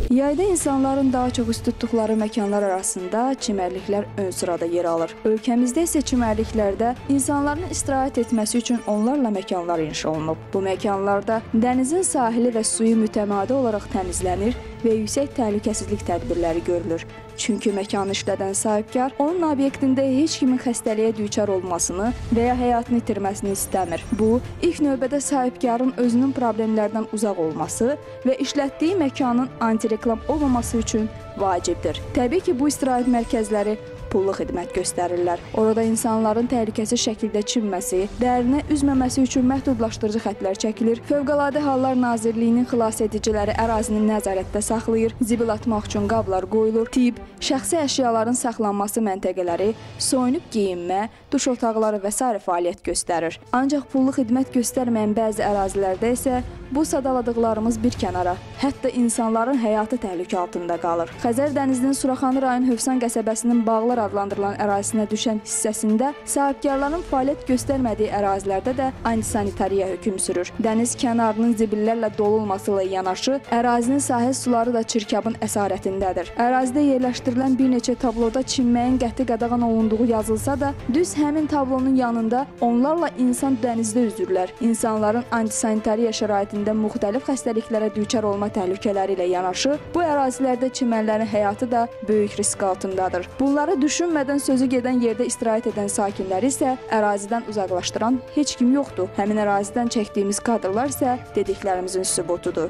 Yayda insanların daha çox üst tutduqları məkanlar arasında çimərliklər ön sırada yer alır. Ölkəmizdə isə çimərliklərdə insanların istirahət etməsi üçün onlarla məkanlar inşa olunub. Bu məkanlarda dənizin sahili və suyu mütəmadi olaraq təmizlənir və yüksək təhlükəsizlik tədbirləri görülür. Çünki məkanı işlədən sahibkar onun obyektində heç kimin xəstəliyə düçar olmasını və ya həyatını itirməsini istəmir. Bu, ilk növbədə sahibkarın özünün problemlərdən uzaq olması və işlətdiyi məkanın antireklam olmaması üçün vacibdir. Təbii ki, bu istirahət mərkəzləri pullu xidmət göstərirlər. Orada insanların təhlükəsiz şəkildə çimməsi, dərinə üzməməsi üçün məhdudlaşdırıcı xətlər çəkilir. Fövqəladə Hallar Nazirliyinin xilasediciləri ərazini nəzarətdə saxlayır, zibil atmaq üçün qablar qoyulur, tibb, şəxsi əşyaların saxlanması məntəqələri, soyunub geyinmə, duş otaqları və s. fəaliyyət göstərir. Ancaq pullu xidmət göstərməyən bəzi ərazilərdə isə bu sadaladıqlarımız bir kənara, hətta insanların həyatı təhlükə altında qalır. Xəzər dənizinin Suraxanı rayon Hövsan qəsəbəsinin Bağlar adlandırılan ərazisinə düşən hissəsində sahibkarların fəaliyyət göstərmədiyi ərazilərdə də antisanitariya hökm sürür. Dəniz kənarının zibillərlə dolu olması ilə yanaşı, ərazinin sahil suları da çirkabın əsarətindədir. Ərazidə yerləşdirilən bir neçə tabloda çimməyin qəti qadağan olunduğu yazılsa da, düz həmin tablonun yanında onlarla insan dənizdə üzürlər. İnsanların antisanitariya şəraitində müxtəlif xəstəliklərə düçar olma təhlükələri ilə yanaşı, bu ərazilərdə çimənlərin həyatı da böyük risk altındadır. Bunları düşünmədən sözü gedən yerdə istirahət edən sakinləri isə ərazidən uzaqlaşdıran heç kim yoxdur. Həmin ərazidən çəkdiyimiz kadrlar isə dediklərimizin sübutudur.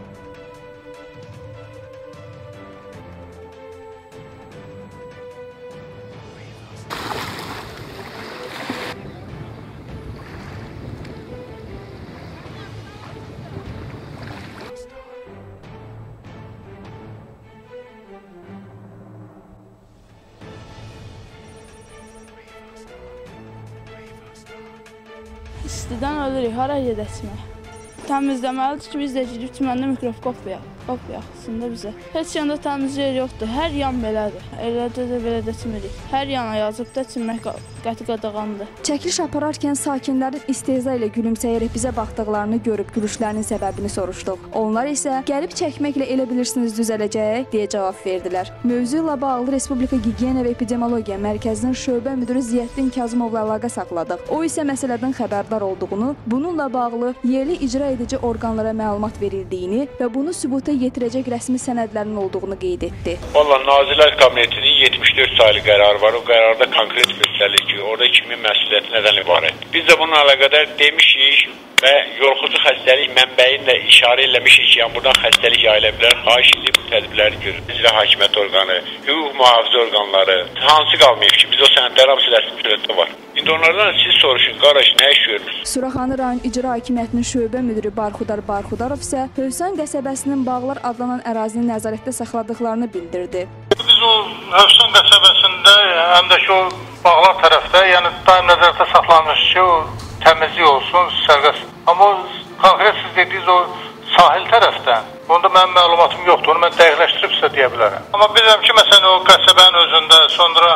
İstidən ölürük, hara gedəsimək. Təmizləməlidir ki, biz də gidib çiməndə mikroskop yaxısında bizə. Heç yanda təmiz yer yoxdur, hər yan belədir. Elədə də belə də çimirik. Hər yana yazıb da çimmək qəti qadağandır. Çəkiliş apararkən sakinlərin istehza ilə gülümsəyərək bizə baxdıqlarını görüb gülüşlərinin səbəbini soruşduq. Onlar isə gəlib çəkməklə elə bilirsiniz düzələcək deyə cavab verdilər. Mövzu ilə bağlı Respublika Gigiyena və Epidemiologiya Mərkəzinin şöbə müdiri Ziyəddin Kazımovla əlaqə saxladıq. O isə məsələdən xəbərdar olduğunu, bununla bağlı yerli icra edici orqanlara məlumat verildiyini və bunu sübuta yetirəcək rəsmi sənədlərin olduğunu qeyd etdi. Vallahi Nazirlər Kabinetinin 74 saylı qərarı var. O qərarda konkret göstərilir ki, orada kimin məsuliyyəti nədən ibarət. Biz də bununla əlaqədar demişik və yoluxucu xəstəlik mənbəyini də işarə eləmişik ki, yəni buradan xəstəlik yayıla bilər. Xahiş edib bu tədbirləri görür. İcra hakimiyyət orqanı, hüquq mühafizə orqanları hansı qalmayıb ki, biz o sənədlər hamısı rəsmi surətdə var. İndi onlardan siz soruşun, qardaş, nə iş görmürsünüz? Suraxanı rayon İcra Hakimiyyətinin şöbə müdiri Barxudar Barxudarov isə Hövsan qəsəbəsinin Bağlar adlanan ərazini nəzarətdə saxladıqlarını bildirdi. Biz o Hövsan qəsəbəsində, həm də ki o Bağlar tərəfdə, yəni daim nəzarətdə saxlanmış ki, o təmizlik olsun, sərbəst. Amma konkret siz dediyiniz o sahil tərəfdən, onda mənim məlumatım yoxdur, onu mən dəqiqləşdirib sizə deyə bilərəm. Amma bilirəm ki, məsələn, o qəsəbənin özündə, sonra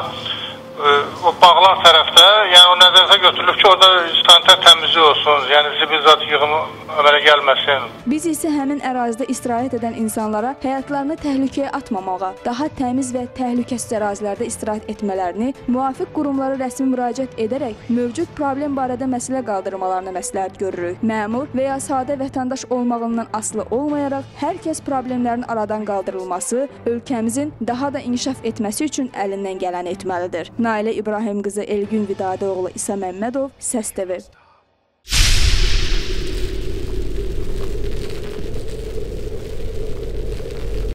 o Bağlar tərəfdə, yəni o nəzərətə götürülüb ki, orada sanitar təmizlik olsun, yəni zibil zat yığımı əmələ gəlməsin. Biz isə həmin ərazidə istirahət edən insanlara həyatlarını təhlükəyə atmamağa, daha təmiz və təhlükəsiz ərazilərdə istirahət etmələrini, müvafiq qurumlara rəsmi müraciət edərək mövcud problem barədə məsələ qaldırmalarına məsləhət görürük. Məmur və ya sadə vətəndaş olmağından asılı olmayaraq, hər kəs problemlərin aradan qaldırılması, ölkəmizin daha da inkişaf etməsi üçün əlindən gələni etməlidir. Nailə İbrahim qızı Elgün Vidadoğlu İsa Məmmədov, Səs TV.